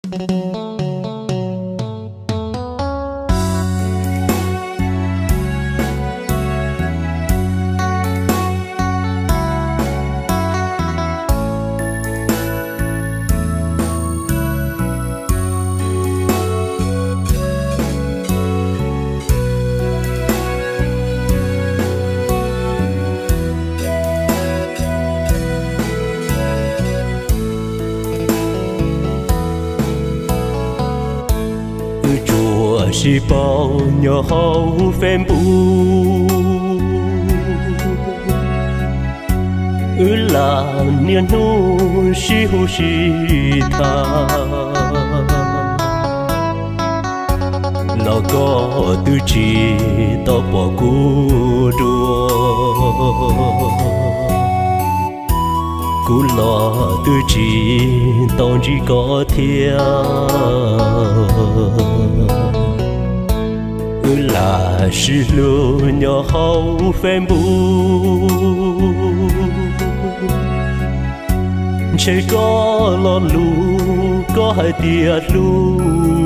是bao nhỏ hậu phèm bu là niên nu si hu si tha lo có tư chi to bỏ cú đua cú lo tư chi tao chỉ có thiên là sự lúa nhỏ hậu phèm bu chỉ có lo lú có hai tiệt lú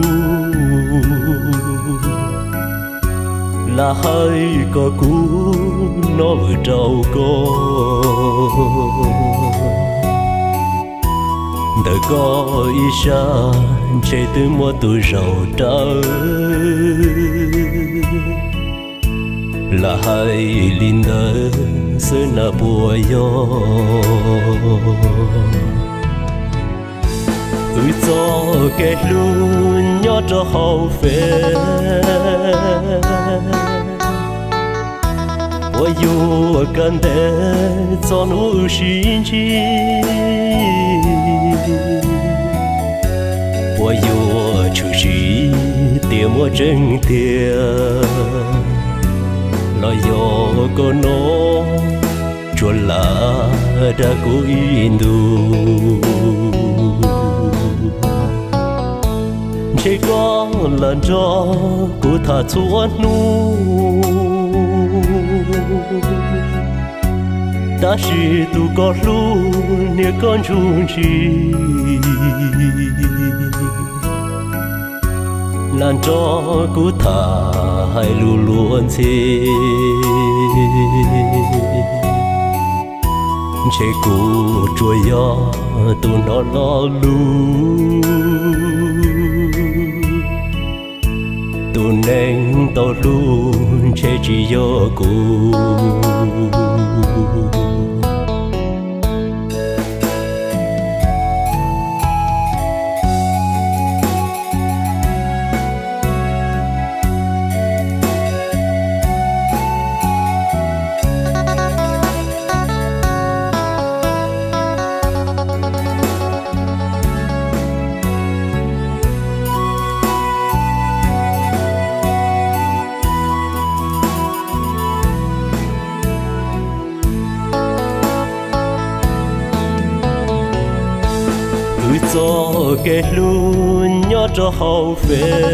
là hai có cú nó vừa trâu có đời có ý xa chạy từ mua tuổi giàu trời là hai linh đời xưa na bùa yo cho cái luôn nhớ cho hậu phê ôi yêu cần để cho nó xin chi ôi yêu chú sĩ tiền mua chân tiền lo yo có nó chua là đã cố in du chỉ có lần cho cô thà chuột nu ta chỉ tu có lu nhớ con chung chi lần cho cô thà hay luôn luôn thế chế cũ trôi gió tu nó lo lu tu nên tao lu chế chỉ gió cũ cho cái luôn nhớ cho hậu phê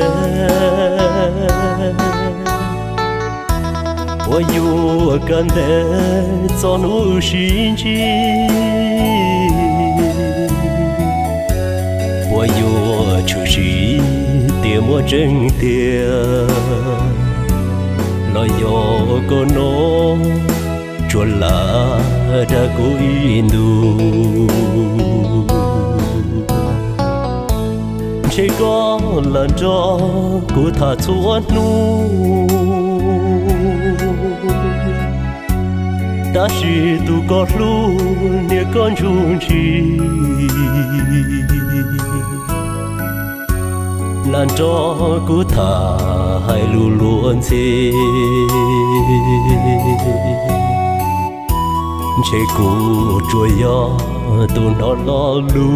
ôi yêu cần để cho nó xin chi ôi yêu chú sĩ tiền mua chân tiền lo yo có nó chua là đã cố in du chỉ có lần cho cô thà chuột nu ta chỉ tu có lu nhớ con chung chi lần cho cô thà hay luôn luôn thế chỉ cũ trôi gió tu nó lo lu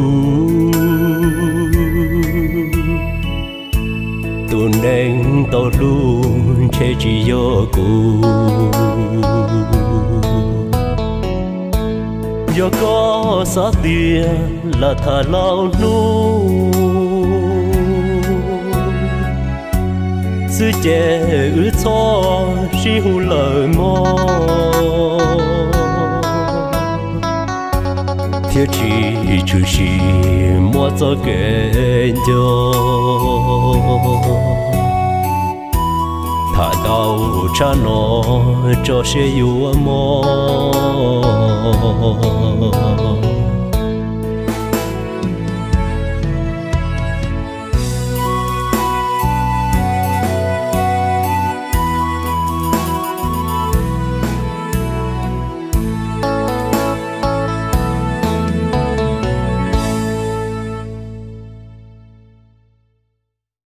tu nên tao luôn chế chỉ gió cũ gió có sát tiền là thà lao nu sư trẻ ư cho si hu lời mò thiếu chỉ chú sĩ mua cho kể cho thả đau cha nó cho sẽ yêu mơ